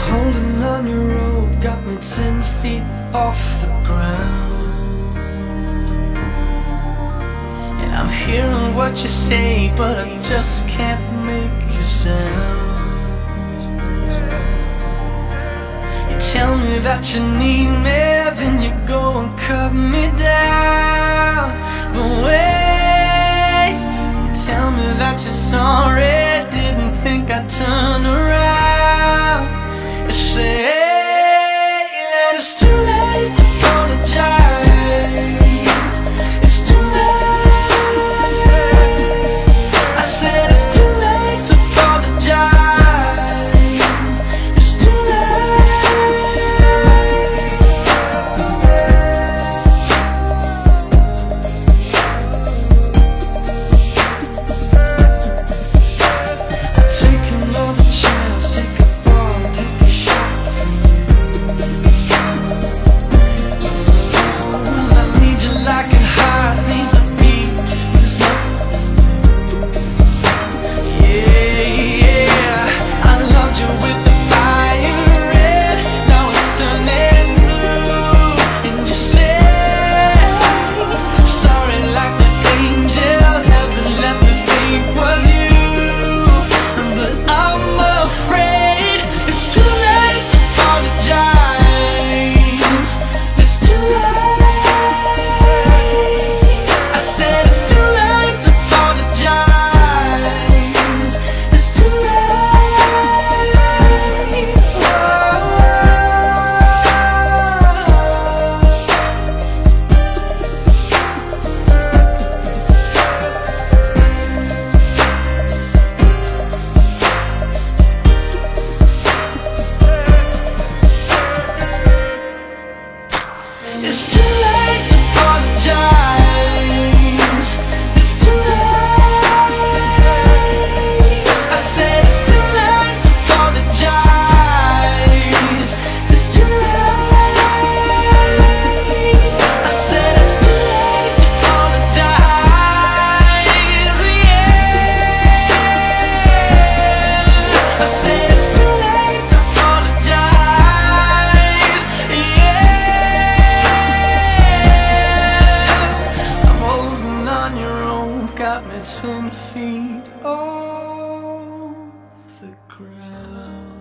Holding on your rope got me 10 feet off the ground. And I'm hearing what you say, but I just can't make a sound. You tell me that you need me, then you go and cut me down. But wait, you tell me that you're sorry, didn't think I'd turn around. You say that it's too late to apologize. It's too late. I said it's too late to apologize. It's too late. Take another chance, take a fall, take a shot from you. I need you like a heart needs a beat. There's nothing. Yeah, I loved you with the fire red. Now it's turning blue. And you say sorry like the angel heaven let me think was you. But I'm afraid it's too late to apologize. It's too late. I said it's too late to apologize. It's too late. It's too late to apologize. It's too late. I said it's too late to apologize. It's too late. I said it's too late to apologize. Yeah. I said it's too late to apologize. Yeah. I'm holding on your rope, got me 10 feet off the ground.